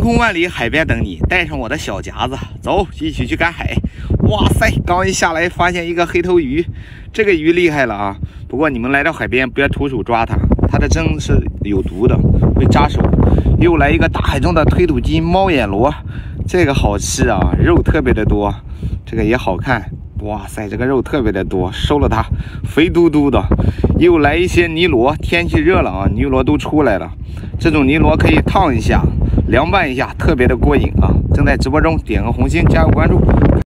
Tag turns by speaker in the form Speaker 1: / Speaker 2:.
Speaker 1: 空万里海边等你，带上我的小夹子，走，一起去赶海。哇塞，刚一下来发现一个黑头鱼，这个鱼厉害了啊！不过你们来到海边不要徒手抓它，它的针是有毒的，会扎手。又来一个大海中的推土机猫眼螺，这个好吃啊，肉特别的多，这个也好看。哇塞，这个肉特别的多，收了它，肥嘟嘟的。又来一些泥螺，天气热了啊，泥螺都出来了。这种泥螺可以烫一下，凉拌一下，特别的过瘾啊！正在直播中，点个红心，加个关注。